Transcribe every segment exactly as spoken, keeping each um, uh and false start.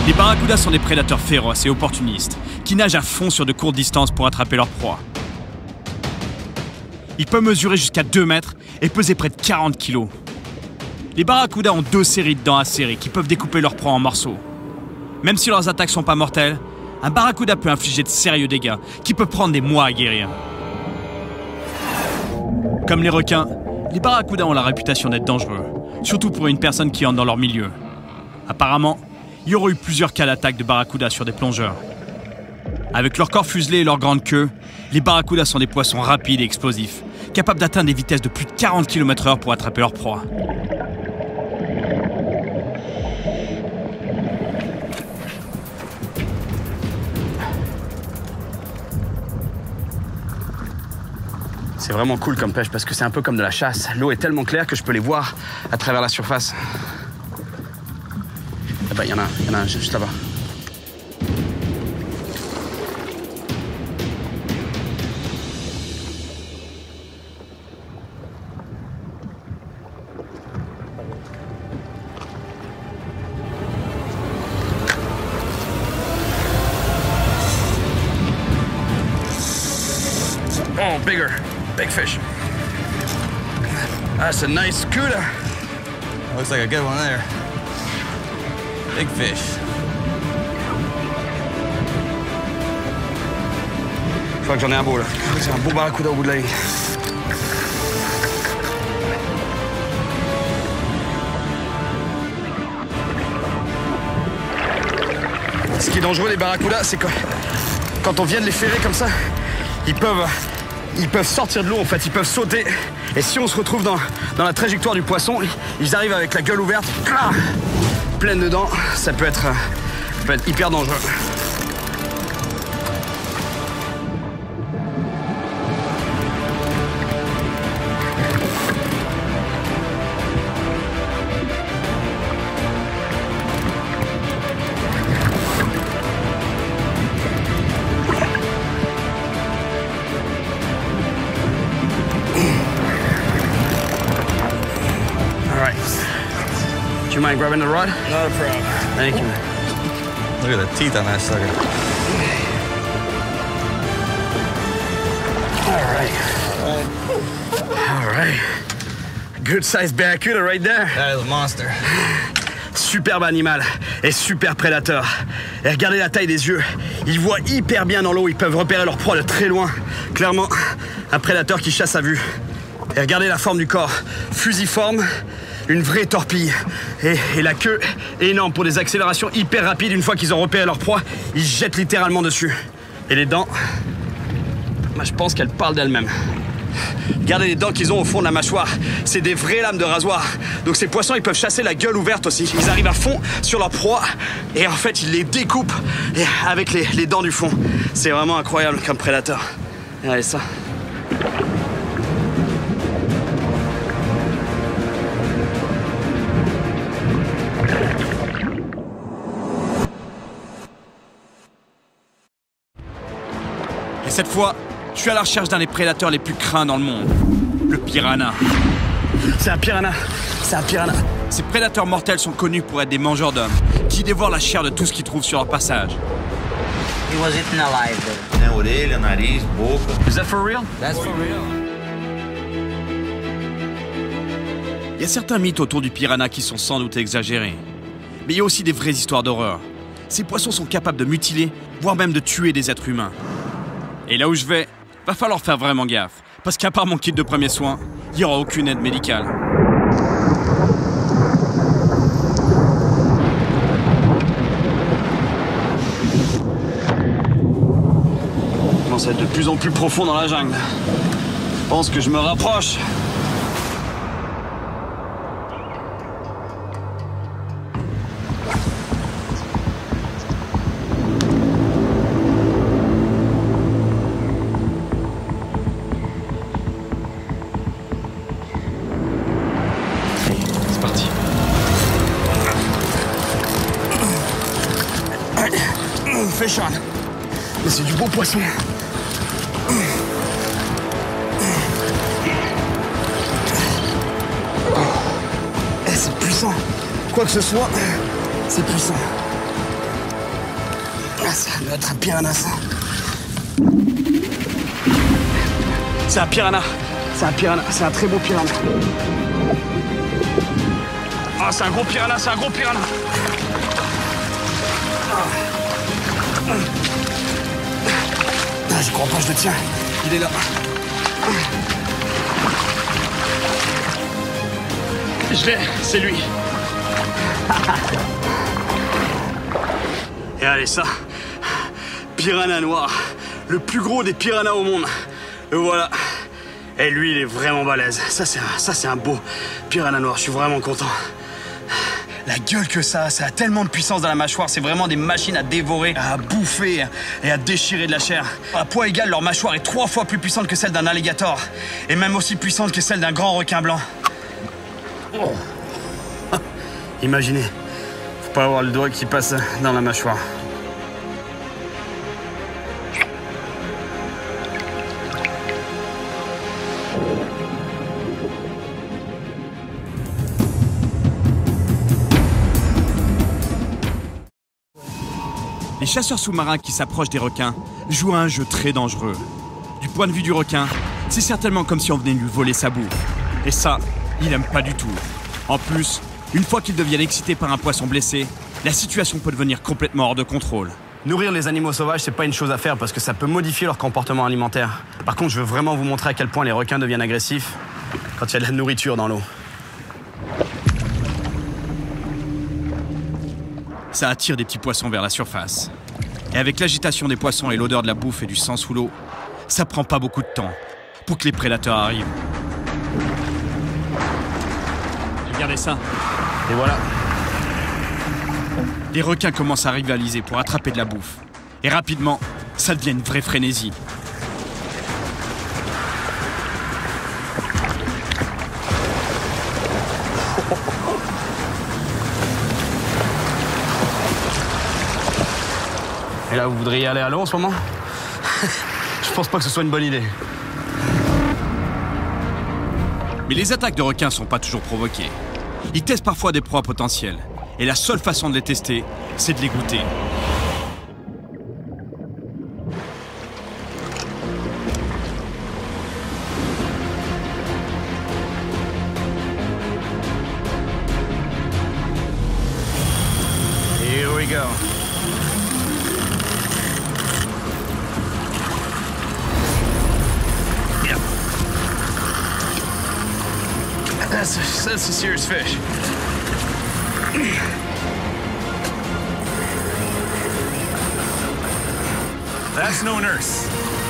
Les barracudas sont des prédateurs féroces et opportunistes, qui nagent à fond sur de courtes distances pour attraper leur proie. Ils peuvent mesurer jusqu'à deux mètres et peser près de quarante kilos. Les barracudas ont deux séries de dents acérées qui peuvent découper leur proie en morceaux. Même si leurs attaques sont pas mortelles, un barracuda peut infliger de sérieux dégâts qui peuvent prendre des mois à guérir. Comme les requins, les barracudas ont la réputation d'être dangereux, surtout pour une personne qui entre dans leur milieu. Apparemment, il y aurait eu plusieurs cas d'attaque de barracudas sur des plongeurs. Avec leur corps fuselé et leur grande queue, les barracudas sont des poissons rapides et explosifs, capables d'atteindre des vitesses de plus de quarante kilomètres heure pour attraper leur proie. C'est vraiment cool comme pêche parce que c'est un peu comme de la chasse. L'eau est tellement claire que je peux les voir à travers la surface. Ah bah, il y en a, il y en a un juste là-bas. Oh, bigger. Big fish. That's a nice cuda. Looks like a good one there. Big fish. Je crois que j'en ai un beau là. C'est un beau barracuda au bout de la ligne. Ce qui est dangereux les barracudas, c'est que quand on vient de les ferrer comme ça, ils peuvent, ils peuvent sortir de l'eau en fait, ils peuvent sauter. Et si on se retrouve dans, dans la trajectoire du poisson, ils arrivent avec la gueule ouverte, pleine de dents, ça peut être, ça peut être hyper dangereux. Do you mind grabbing the rod? Not a problem. Thank you. Look at the teeth on that sucker. All right. All right. Good sized barracuda right there. That is a monster. Superbe animal et super prédateur. Et regardez la taille des yeux. Ils voient hyper bien dans l'eau, ils peuvent repérer leur proie de très loin. Clairement, un prédateur qui chasse à vue. Et regardez la forme du corps. Fusiforme. Une vraie torpille. Et, et la queue énorme pour des accélérations hyper rapides. Une fois qu'ils ont repéré leur proie, ils jettent littéralement dessus. Et les dents, bah, je pense qu'elles parlent d'elles-mêmes. Regardez les dents qu'ils ont au fond de la mâchoire. C'est des vraies lames de rasoir. Donc ces poissons, ils peuvent chasser la gueule ouverte aussi. Ils arrivent à fond sur leur proie et en fait, ils les découpent avec les, les dents du fond. C'est vraiment incroyable comme prédateur. Regardez ça. Et cette fois, je suis à la recherche d'un des prédateurs les plus craints dans le monde, le piranha. C'est un piranha, c'est un piranha. Ces prédateurs mortels sont connus pour être des mangeurs d'hommes, qui dévorent la chair de tout ce qu'ils trouvent sur leur passage. He was eaten alive though. Na orelha, nariz, boca. Is that for real? That's for real. Il y a certains mythes autour du piranha qui sont sans doute exagérés. Mais il y a aussi des vraies histoires d'horreur. Ces poissons sont capables de mutiler, voire même de tuer des êtres humains. Et là où je vais, va falloir faire vraiment gaffe, parce qu'à part mon kit de premiers soins, il n'y aura aucune aide médicale. Ça commence à être de plus en plus profond dans la jungle. Je pense que je me rapproche. Fish on. Mais c'est du beau poisson. Eh, c'est puissant. Quoi que ce soit, c'est puissant. Ah, ça doit être un piranha, ça. C'est un piranha. C'est un piranha, c'est un très beau piranha. Ah, c'est un gros piranha, c'est un gros piranha. Ah, j'y crois pas, je le tiens. Il est là. Je l'ai, c'est lui. Et allez, ça. Piranha noir. Le plus gros des piranhas au monde. Et voilà. Et lui, il est vraiment balèze. Ça, c'est un, ça, c'est un beau piranha noir. Je suis vraiment content. La gueule que ça a, ça a tellement de puissance dans la mâchoire. C'est vraiment des machines à dévorer, à bouffer et à déchirer de la chair. À poids égal, leur mâchoire est trois fois plus puissante que celle d'un alligator. Et même aussi puissante que celle d'un grand requin blanc. Oh. Imaginez, faut pas avoir le doigt qui passe dans la mâchoire. Les chasseurs sous-marins qui s'approchent des requins jouent à un jeu très dangereux. Du point de vue du requin, c'est certainement comme si on venait lui voler sa bouffe. Et ça, il aime pas du tout. En plus, une fois qu'ils deviennent excités par un poisson blessé, la situation peut devenir complètement hors de contrôle. Nourrir les animaux sauvages, c'est pas une chose à faire parce que ça peut modifier leur comportement alimentaire. Par contre, je veux vraiment vous montrer à quel point les requins deviennent agressifs quand il y a de la nourriture dans l'eau. Ça attire des petits poissons vers la surface. Et avec l'agitation des poissons et l'odeur de la bouffe et du sang sous l'eau, ça prend pas beaucoup de temps pour que les prédateurs arrivent. Regardez ça. Et voilà. Les requins commencent à rivaliser pour attraper de la bouffe. Et rapidement, ça devient une vraie frénésie. Et là, vous voudriez aller à l'eau en ce moment? Je pense pas que ce soit une bonne idée. Mais les attaques de requins sont pas toujours provoquées. Ils testent parfois des proies potentielles. Et la seule façon de les tester, c'est de les goûter. Here we go. Yep. That's a, that's a serious fish. That's no nurse.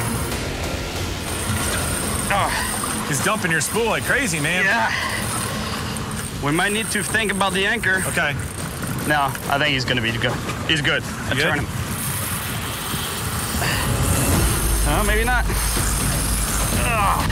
Oh, he's dumping your spool like crazy, man. Yeah. We might need to think about the anchor. Okay. No, I think he's gonna be good. He's good. I Good? turn him. Oh, maybe not. Oh.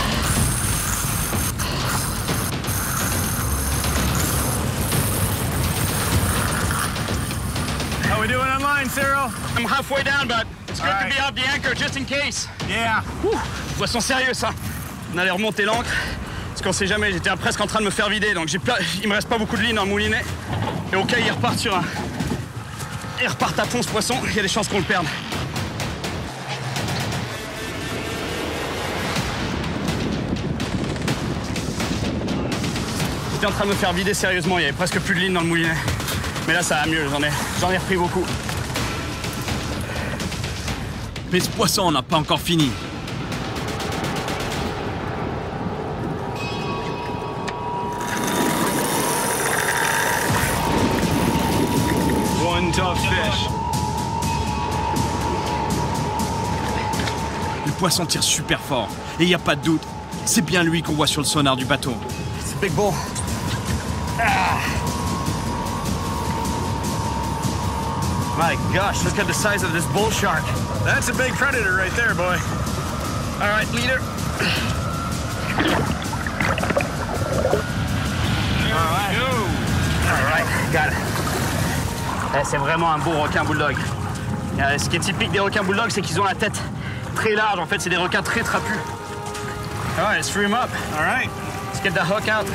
How we doing online, Cyril? I'm halfway down, but it's good All to right. be off the anchor just in case. Yeah. Ouh, poisson sérieux, ça. On allait remonter l'ancre. Parce qu'on sait jamais, j'étais presque en train de me faire vider, donc j'ai pas, il me reste pas beaucoup de ligne dans le moulinet. Et au cas, il repart sur un... Il repart à fond, ce poisson, il y a des chances qu'on le perde. J'étais en train de me faire vider sérieusement, il y avait presque plus de ligne dans le moulinet. Mais là, ça va mieux, j'en ai, j'en ai repris beaucoup. Mais ce poisson, on n'a pas encore fini. One tough fish. Le poisson tire super fort. Et il n'y a pas de doute, c'est bien lui qu'on voit sur le sonar du bateau. C'est big bull. Ah. My gosh, look at the size of this bull shark. That's a big predator right there, boy. All right, leader. All right. Go. All right, got it. Eh, c'est vraiment un beau requin bulldog. Euh, ce qui est typique des requins bulldogs, c'est qu'ils ont la tête très large. En fait, c'est des requins très trapus. All right, let's free him up. All right. Let's get the hook out.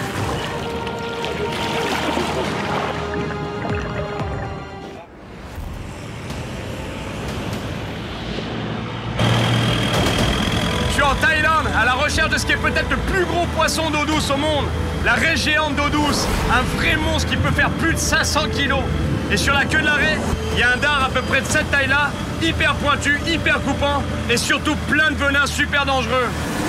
peut-être le plus gros poisson d'eau douce au monde, la raie géante d'eau douce, un vrai monstre qui peut faire plus de cinq cents kilos. Et sur la queue de la raie, il y a un dard à peu près de cette taille-là, hyper pointu, hyper coupant, et surtout plein de venin super dangereux.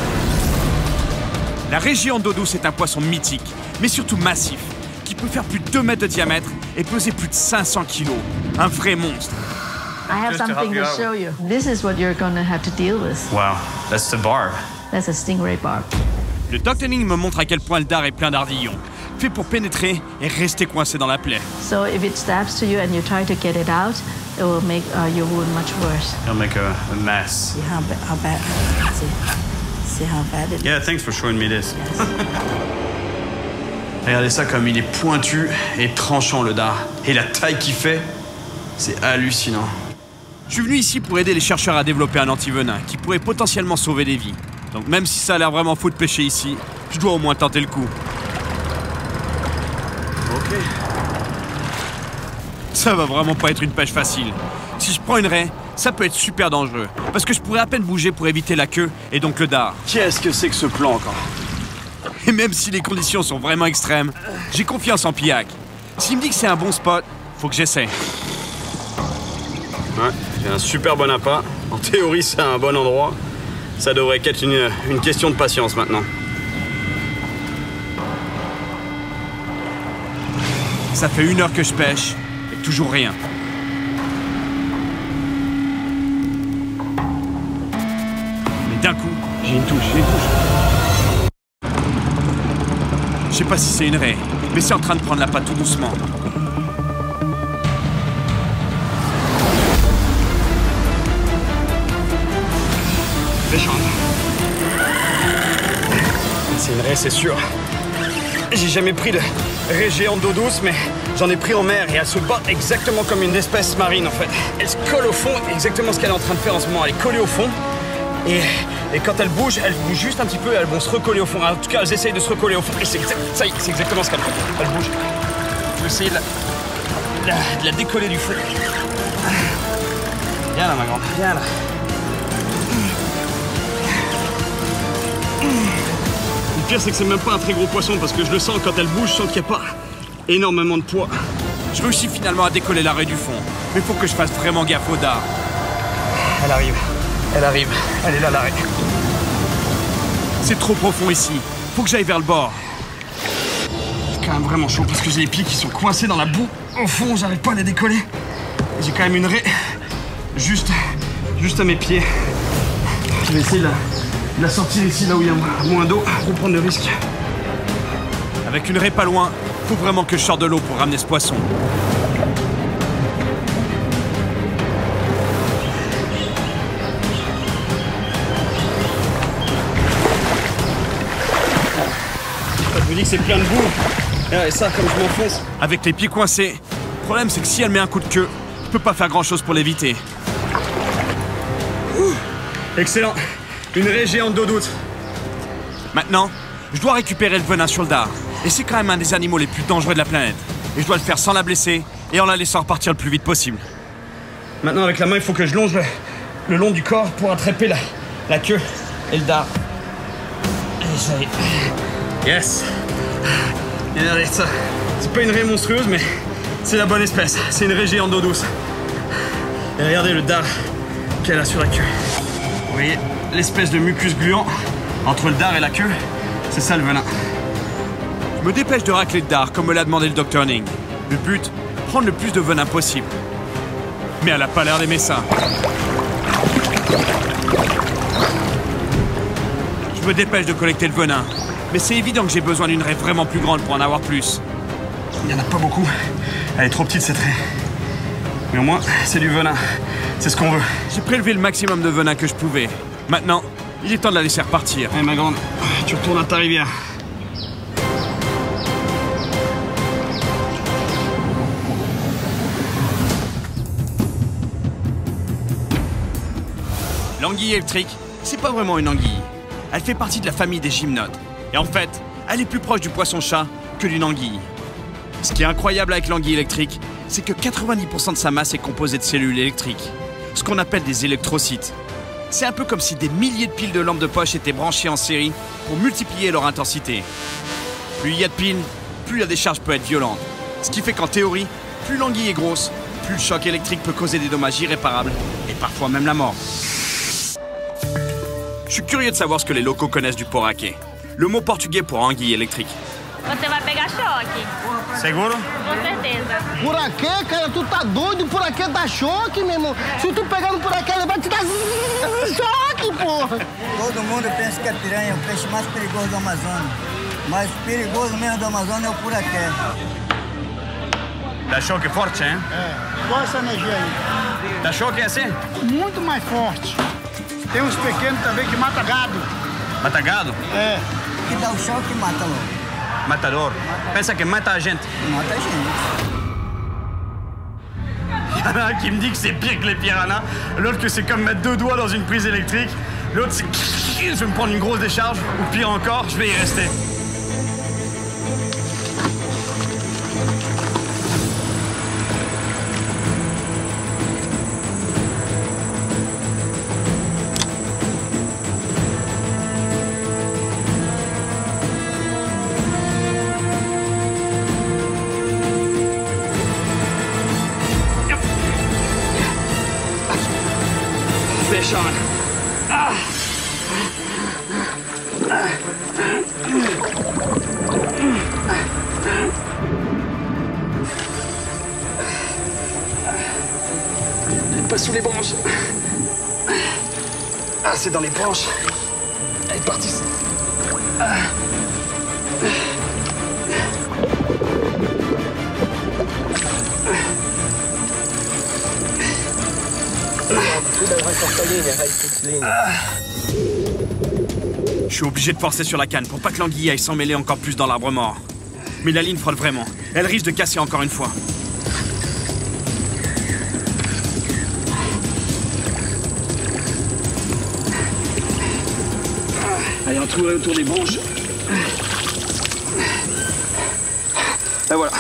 La raie géante d'eau douce est un poisson mythique, mais surtout massif, qui peut faire plus de deux mètres de diamètre et peser plus de cinq cents kilos. Un vrai monstre. I have Just to something help to you show you. This is what you're gonna have to deal with. Wow, that's the barb. That's a stingray barb. Le doctoring me montre à quel point le dard est plein d'ardillons, fait pour pénétrer et rester coincé dans la plaie. So if it stabs to you and you try to get it out, it will make uh, your wound much worse. It'll make a, a mess. See how, ba how bad. See, see how bad it is. Yeah, thanks for showing me this. Yes. Regardez ça comme il est pointu et tranchant le dard. Et la taille qu'il fait, c'est hallucinant. Je suis venu ici pour aider les chercheurs à développer un antivenin qui pourrait potentiellement sauver des vies. Donc même si ça a l'air vraiment fou de pêcher ici, je dois au moins tenter le coup. Ok. Ça va vraiment pas être une pêche facile. Si je prends une raie, ça peut être super dangereux. Parce que je pourrais à peine bouger pour éviter la queue et donc le dard. Qu'est-ce que c'est que ce plan encore? Et même si les conditions sont vraiment extrêmes, j'ai confiance en Pillac. S'il me dit que c'est un bon spot, faut que j'essaie. Ouais, j'ai un super bon appât. En théorie, c'est un bon endroit. Ça devrait qu'être une, une question de patience maintenant. Ça fait une heure que je pêche et toujours rien. Mais d'un coup, J'ai une touche, j'ai une touche. je sais pas si c'est une raie, mais c'est en train de prendre la patte tout doucement. Méchante. C'est une raie, c'est sûr. J'ai jamais pris de raie géante d'eau douce, mais j'en ai pris en mer et elle se bat exactement comme une espèce marine en fait. Elle se colle au fond, exactement ce qu'elle est en train de faire en ce moment. Elle est collée au fond et, et quand elle bouge, elle bouge juste un petit peu et elles vont se recoller au fond. En tout cas, elles essayent de se recoller au fond. Et c'est exact, ça y est, c'est exactement ce qu'elle fait. Elle bouge. Je vais essayer de la, de la, de la décoller du fond. Viens là, ma grande. Viens là. Le pire, c'est que c'est même pas un très gros poisson parce que je le sens quand elle bouge, je sens qu'il n'y a pas énormément de poids. Je réussis finalement à décoller la raie du fond, mais faut que je fasse vraiment gaffe au dard. Elle arrive, elle arrive, elle est là, la raie. C'est trop profond ici, faut que j'aille vers le bord. C'est quand même vraiment chaud parce que j'ai les pieds qui sont coincés dans la boue. Au fond, j'arrive pas à les décoller. J'ai quand même une raie juste, juste à mes pieds. Je vais essayer de la, de la sortir ici, là où il y a moins d'eau, pour prendre le risque. Avec une raie pas loin, faut vraiment que je sorte de l'eau pour ramener ce poisson. Je me dis que c'est plein de boue. Et ça, comme je m'enfonce. Avec les pieds coincés, le problème c'est que si elle met un coup de queue, je peux pas faire grand chose pour l'éviter. Excellent. Une raie géante d'eau douce. Maintenant, je dois récupérer le venin sur le dard. Et c'est quand même un des animaux les plus dangereux de la planète. Et je dois le faire sans la blesser et en la laissant repartir le plus vite possible. Maintenant, avec la main, il faut que je longe le, le long du corps pour attraper la, la queue et le dard. Et ça y est. Yes. Et regardez ça. C'est pas une raie monstrueuse, mais c'est la bonne espèce. C'est une raie géante d'eau douce. Et regardez le dard qu'elle a sur la queue. Vous voyez l'espèce de mucus gluant entre le dard et la queue, c'est ça le venin. Je me dépêche de racler le dard comme me l'a demandé le docteur Ning. Le but, prendre le plus de venin possible. Mais elle a pas l'air d'aimer ça. Je me dépêche de collecter le venin. Mais c'est évident que j'ai besoin d'une raie vraiment plus grande pour en avoir plus. Il n'y en a pas beaucoup. Elle est trop petite cette raie. Mais au moins, c'est du venin. C'est ce qu'on veut. J'ai prélevé le maximum de venin que je pouvais. Maintenant, il est temps de la laisser repartir. Allez, ma grande, tu retournes à ta rivière. L'anguille électrique, c'est pas vraiment une anguille. Elle fait partie de la famille des gymnodes. Et en fait, elle est plus proche du poisson-chat que d'une anguille. Ce qui est incroyable avec l'anguille électrique, c'est que quatre-vingt-dix pour cent de sa masse est composée de cellules électriques. Ce qu'on appelle des électrocytes. C'est un peu comme si des milliers de piles de lampes de poche étaient branchées en série pour multiplier leur intensité. Plus il y a de piles, plus la décharge peut être violente. Ce qui fait qu'en théorie, plus l'anguille est grosse, plus le choc électrique peut causer des dommages irréparables et parfois même la mort. Je suis curieux de savoir ce que les locaux connaissent du poraquê, le mot portugais pour anguille électrique. Você vai pegar choque. Seguro? Com certeza. Poraquê, cara, tu tá doido? Poraquê dá choque, meu irmão. Se tu pegar no poraquê, ele vai te dar choque, porra. Todo mundo pensa que a piranha é o peixe mais perigoso do Amazonas. Mas perigoso mesmo do Amazonas é o poraquê. Dá choque forte, hein? É, qual essa energia aí? Dá choque é assim? Muito mais forte. Tem uns pequenos também que mata gado. Mata gado? É. Que dá o choque e mata logo. Matador. Pensa que mata a gente. Mata a gente. Il y en a un qui me dit que c'est pire que les piranhas, l'autre que c'est comme mettre deux doigts dans une prise électrique, l'autre c'est je vais me prendre une grosse décharge, ou pire encore, je vais y rester. Sean. Ah. Pas sous les branches. Ah, c'est dans les branches. Elle est partie. Ah. Je suis obligé de forcer sur la canne pour pas que l'anguille aille s'en mêler encore plus dans l'arbre mort. Mais la ligne frotte vraiment. Elle risque de casser encore une fois. Allez, entourez autour des branches. Et voilà.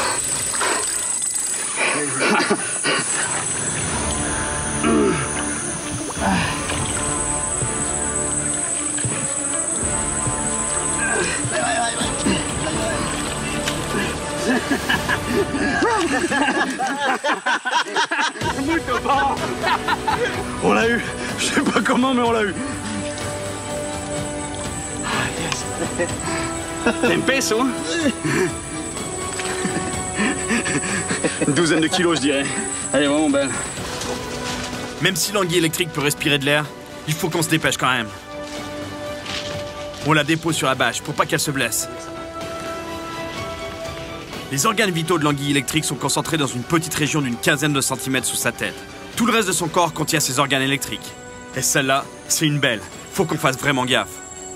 On l'a eu. Je sais pas comment, mais on l'a eu. T'es un peso, hein? Une douzaine de kilos, je dirais. Elle est vraiment belle. Même si l'anguille électrique peut respirer de l'air, il faut qu'on se dépêche quand même. On la dépose sur la bâche pour pas qu'elle se blesse. Les organes vitaux de l'anguille électrique sont concentrés dans une petite région d'une quinzaine de centimètres sous sa tête. Tout le reste de son corps contient ses organes électriques. Et celle-là, c'est une belle. Faut qu'on fasse vraiment gaffe.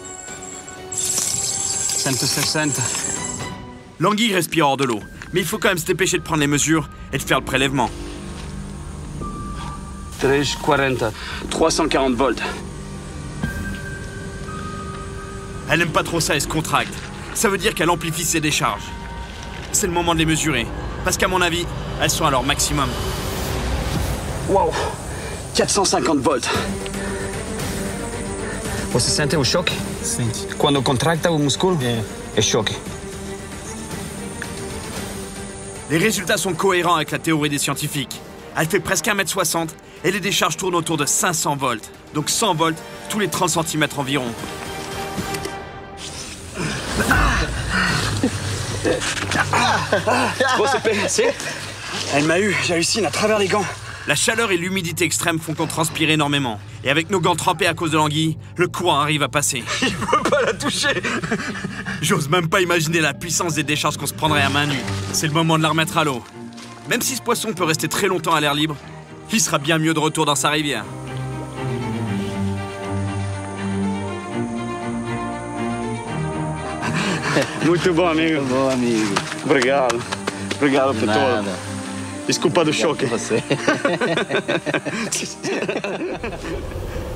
cent soixante. L'anguille respire hors de l'eau, mais il faut quand même se dépêcher de prendre les mesures et de faire le prélèvement. treize quarante, trois cent quarante volts. Elle n'aime pas trop ça et se contracte. Ça veut dire qu'elle amplifie ses décharges. C'est le moment de les mesurer, parce qu'à mon avis, elles sont à leur maximum. Wow, quatre cent cinquante volts. Você sente o choque? Sente. Quando contracta o músculo? É. É choque. Les résultats sont cohérents avec la théorie des scientifiques. Elle fait presque un mètre soixante et les décharges tournent autour de cinq cents volts. Donc cent volts tous les trente centimètres environ. Bon, c'est Elle m'a eu, j'ai réussi à travers les gants. La chaleur et l'humidité extrême font qu'on transpire énormément. Et avec nos gants trempés à cause de l'anguille, le courant arrive à passer. Il peut pas la toucher. J'ose même pas imaginer la puissance des décharges qu'on se prendrait à main nue. C'est le moment de la remettre à l'eau. Même si ce poisson peut rester très longtemps à l'air libre, il sera bien mieux de retour dans sa rivière. Muito bom, amigo. Muito bom, amigo. Obrigado. Obrigado por Nada. tudo. Desculpa do choque. Você.